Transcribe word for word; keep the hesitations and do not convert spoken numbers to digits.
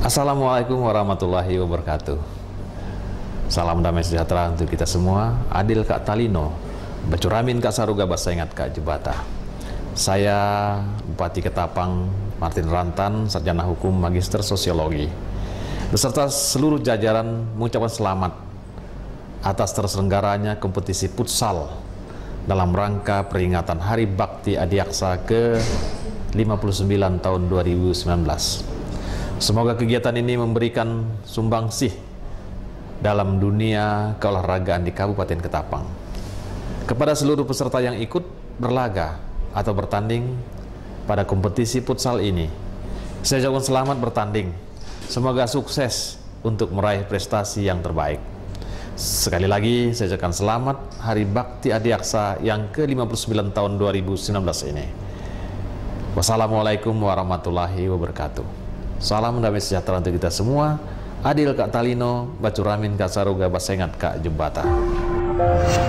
Assalamualaikum warahmatullahi wabarakatuh. Salam damai sejahtera untuk kita semua. Adil Kak Talino, Bacuramin Kak Saruga Basaingat Kak Jebata. Saya Bupati Ketapang Martin Rantan, Sarjana Hukum Magister Sosiologi, beserta seluruh jajaran mengucapkan selamat atas terselenggaranya kompetisi futsal dalam rangka peringatan Hari Bakti Adiaksa ke lima puluh sembilan tahun dua ribu sembilan belas. Semoga kegiatan ini memberikan sumbangsih dalam dunia keolahragaan di Kabupaten Ketapang. Kepada seluruh peserta yang ikut berlaga atau bertanding pada kompetisi futsal ini, saya ucapkan selamat bertanding. Semoga sukses untuk meraih prestasi yang terbaik. Sekali lagi saya ucapkan selamat Hari Bakti Adiaksa yang ke lima puluh sembilan tahun dua ribu sembilan belas ini. Wassalamualaikum warahmatullahi wabarakatuh. Salam damai sejahtera untuk kita semua. Adil Kak Talino, Bacuramin Kak Saruga Basaingat Kak Jebata.